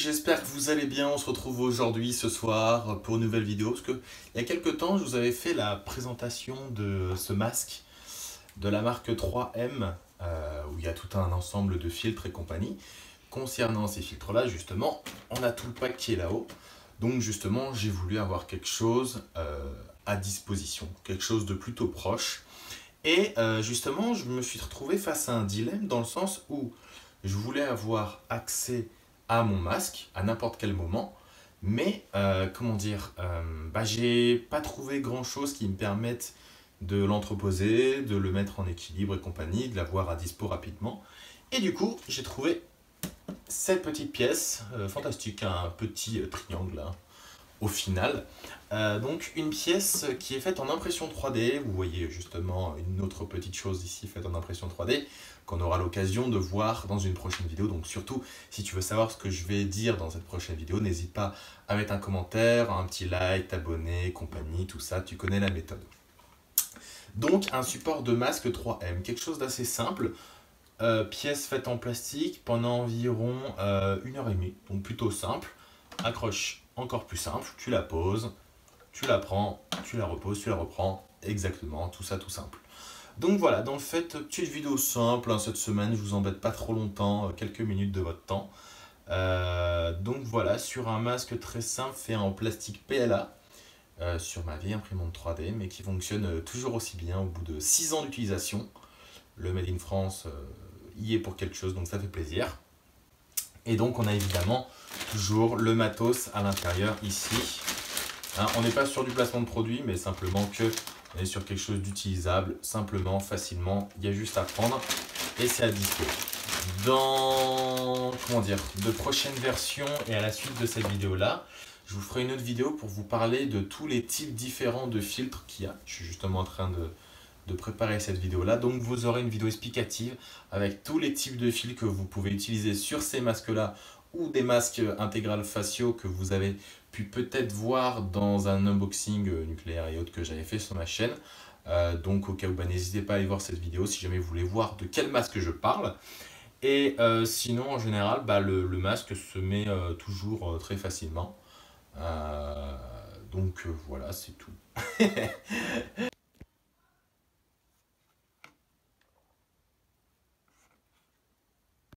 j'espère que vous allez bien. On se retrouve aujourd'hui, ce soir, pour une nouvelle vidéo. Parce que il y a quelques temps, je vous avais fait la présentation de ce masque de la marque 3M, où il y a tout un ensemble de filtres et compagnie. Concernant ces filtres-là, justement, on a tout le pack qui est là-haut. Donc justement, j'ai voulu avoir quelque chose à disposition, quelque chose de plutôt proche. Et justement, je me suis retrouvé face à un dilemme dans le sens où je voulais avoir accès à mon masque à n'importe quel moment, mais comment dire, j'ai pas trouvé grand chose qui me permette de l'entreposer, de le mettre en équilibre et compagnie, de l'avoir à dispo rapidement. Et du coup, j'ai trouvé cette petite pièce fantastique, un petit triangle hein, au final. Donc une pièce qui est faite en impression 3D, vous voyez justement une autre petite chose ici faite en impression 3D, qu'on aura l'occasion de voir dans une prochaine vidéo. Donc surtout, si tu veux savoir ce que je vais dire dans cette prochaine vidéo, n'hésite pas à mettre un commentaire, un petit like, t'abonner, compagnie, tout ça, tu connais la méthode. Donc un support de masque 3M, quelque chose d'assez simple, pièce faite en plastique pendant environ 1h30, donc plutôt simple, accroche encore plus simple, tu la poses, tu la prends, tu la reposes, tu la reprends, exactement, tout ça tout simple. Donc voilà, dans le fait, petite vidéo simple, hein, cette semaine, je vous embête pas trop longtemps, quelques minutes de votre temps. Donc voilà, sur un masque très simple fait en plastique PLA, sur ma vieille imprimante 3D, mais qui fonctionne toujours aussi bien au bout de 6 ans d'utilisation. Le Made in France y est pour quelque chose, donc ça fait plaisir. Et donc on a évidemment toujours le matos à l'intérieur ici. Hein, on n'est pas sur du placement de produit, mais simplement que on est sur quelque chose d'utilisable, simplement, facilement. Il y a juste à prendre et c'est à dispo. Dans de prochaines versions et à la suite de cette vidéo-là, je vous ferai une autre vidéo pour vous parler de tous les types différents de filtres qu'il y a. Je suis justement en train de préparer cette vidéo-là. Donc vous aurez une vidéo explicative avec tous les types de fils que vous pouvez utiliser sur ces masques-là ou des masques intégrales faciaux que vous avez pu peut-être voir dans un unboxing nucléaire et autres que j'avais fait sur ma chaîne. Donc au cas où, n'hésitez pas à aller voir cette vidéo si jamais vous voulez voir de quel masque je parle. Et sinon, en général, le masque se met toujours très facilement. Donc voilà, c'est tout.